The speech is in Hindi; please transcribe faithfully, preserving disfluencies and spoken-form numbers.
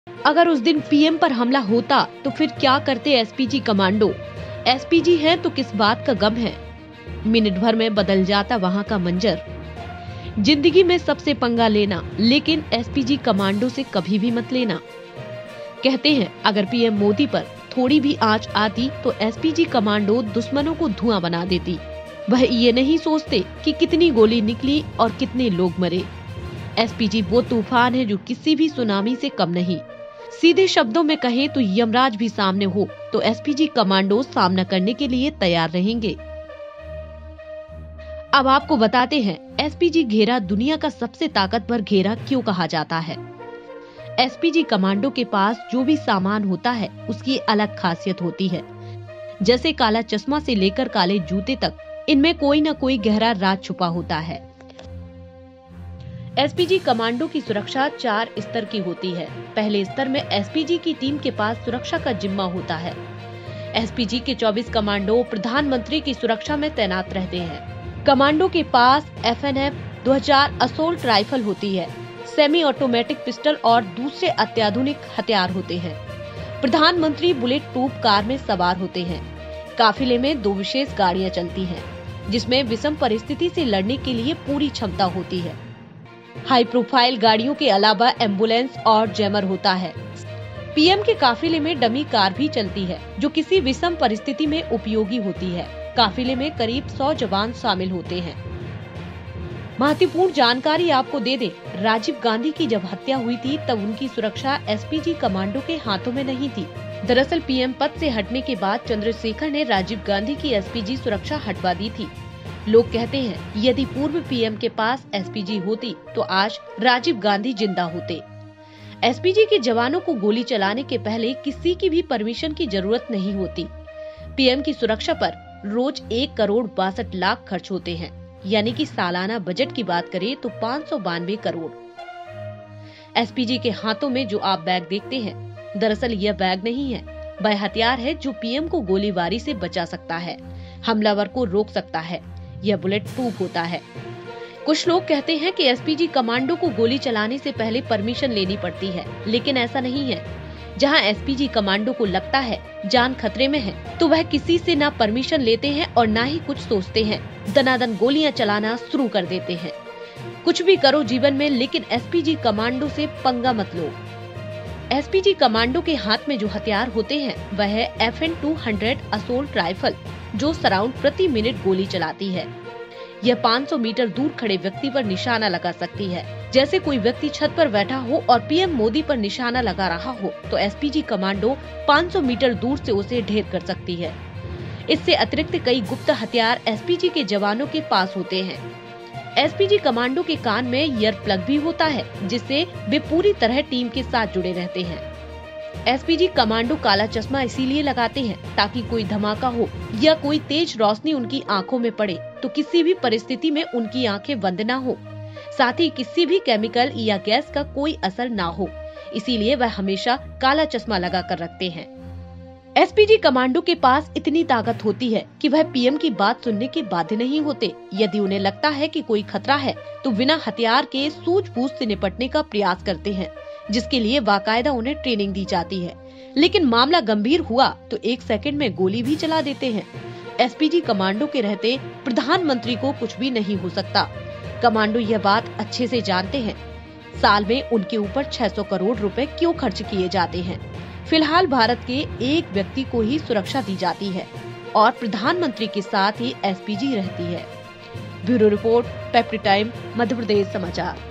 अगर उस दिन पीएम पर हमला होता तो फिर क्या करते एसपीजी कमांडो? एसपीजी हैं तो किस बात का गम है? मिनट भर में बदल जाता वहाँ का मंजर। जिंदगी में सबसे पंगा लेना, लेकिन एसपीजी कमांडो से कभी भी मत लेना। कहते हैं अगर पीएम मोदी पर थोड़ी भी आंच आती तो एसपीजी कमांडो दुश्मनों को धुआं बना देती। वह ये नहीं सोचते कि कितनी गोली निकली और कितने लोग मरे। एसपीजी वो तूफान है जो किसी भी सुनामी से कम नहीं। सीधे शब्दों में कहें तो यमराज भी सामने हो तो एसपीजी कमांडो सामना करने के लिए तैयार रहेंगे। अब आपको बताते हैं एसपीजी घेरा दुनिया का सबसे ताकतवर घेरा क्यों कहा जाता है। एसपीजी कमांडो के पास जो भी सामान होता है उसकी अलग खासियत होती है। जैसे काला चश्मा से लेकर काले जूते तक, इनमें कोई न कोई गहरा राज छुपा होता है। एसपीजी कमांडो की सुरक्षा चार स्तर की होती है। पहले स्तर में एसपीजी की टीम के पास सुरक्षा का जिम्मा होता है। एसपीजी के चौबीस कमांडो प्रधानमंत्री की सुरक्षा में तैनात रहते हैं। कमांडो के पास एफ एन एफ दो हज़ार असोल्ट राइफल होती है, सेमी ऑटोमेटिक पिस्टल और दूसरे अत्याधुनिक हथियार होते हैं। प्रधानमंत्री बुलेट प्रूफ कार में सवार होते हैं। काफिले में दो विशेष गाड़ियां चलती हैं, जिसमें विषम परिस्थिति से लड़ने के लिए पूरी क्षमता होती है। हाई प्रोफाइल गाड़ियों के अलावा एम्बुलेंस और जैमर होता है। पीएम के काफिले में डमी कार भी चलती है, जो किसी विषम परिस्थिति में उपयोगी होती है। काफिले में करीब सौ जवान शामिल होते हैं। महत्वपूर्ण जानकारी आपको दे दें, राजीव गांधी की जब हत्या हुई थी तब उनकी सुरक्षा एसपीजी कमांडो के हाथों में नहीं थी। दरअसल पीएम पद से हटने के बाद चंद्रशेखर ने राजीव गांधी की एसपीजी सुरक्षा हटवा दी थी। लोग कहते हैं यदि पूर्व पीएम के पास एसपीजी होती तो आज राजीव गांधी जिंदा होते। एसपीजी के जवानों को गोली चलाने के पहले किसी की भी परमिशन की जरूरत नहीं होती। पीएम की सुरक्षा पर रोज एक करोड़ बासठ लाख खर्च होते हैं, यानी कि सालाना बजट की बात करें तो पाँच सौ बानवे करोड़। एसपीजी के हाथों में जो आप बैग देखते हैं, दरअसल यह बैग नहीं है, वह हथियार है जो पीएम को गोलीबारी से बचा सकता है, हमलावर को रोक सकता है। यह बुलेट प्रूफ होता है। कुछ लोग कहते हैं कि एसपीजी कमांडो को गोली चलाने से पहले परमिशन लेनी पड़ती है, लेकिन ऐसा नहीं है। जहां एसपीजी कमांडो को लगता है जान खतरे में है, तो वह किसी से ना परमिशन लेते हैं और ना ही कुछ सोचते हैं, दनादन गोलियां चलाना शुरू कर देते हैं। कुछ भी करो जीवन में, लेकिन एसपीजी कमांडो से पंगा मत लो। एसपीजी कमांडो के हाथ में जो हथियार होते हैं वह है F N two hundred assault rifle, जो सराउंड प्रति मिनट गोली चलाती है। यह पाँच सौ मीटर दूर खड़े व्यक्ति पर निशाना लगा सकती है। जैसे कोई व्यक्ति छत पर बैठा हो और पीएम मोदी पर निशाना लगा रहा हो तो एसपीजी कमांडो पाँच सौ मीटर दूर से उसे ढेर कर सकती है। इससे अतिरिक्त कई गुप्त हथियार एसपीजी के जवानों के पास होते हैं। एसपीजी कमांडो के कान में ईयर प्लग भी होता है, जिससे वे पूरी तरह टीम के साथ जुड़े रहते हैं। एसपीजी कमांडो काला चश्मा इसीलिए लगाते हैं ताकि कोई धमाका हो या कोई तेज रोशनी उनकी आंखों में पड़े तो किसी भी परिस्थिति में उनकी आंखें बंद ना हो, साथ ही किसी भी केमिकल या गैस का कोई असर ना हो। इसीलिए वह हमेशा काला चश्मा लगा कर रखते हैं। एसपीजी कमांडो के पास इतनी ताकत होती है कि वह पीएम की बात सुनने के बाध्य नहीं होते। यदि उन्हें लगता है कि कोई खतरा है तो बिना हथियार के सूझबूझ से निपटने का प्रयास करते हैं, जिसके लिए बाकायदा उन्हें ट्रेनिंग दी जाती है। लेकिन मामला गंभीर हुआ तो एक सेकंड में गोली भी चला देते हैं। एसपीजी कमांडो के रहते प्रधानमंत्री को कुछ भी नहीं हो सकता। कमांडो यह बात अच्छे से जानते हैं। साल में उनके ऊपर छह सौ करोड़ रुपए क्यों खर्च किए जाते हैं। फिलहाल भारत के एक व्यक्ति को ही सुरक्षा दी जाती है और प्रधानमंत्री के साथ ही एसपीजी रहती है। ब्यूरो रिपोर्ट, पेप्री टाइम, मध्य प्रदेश समाचार।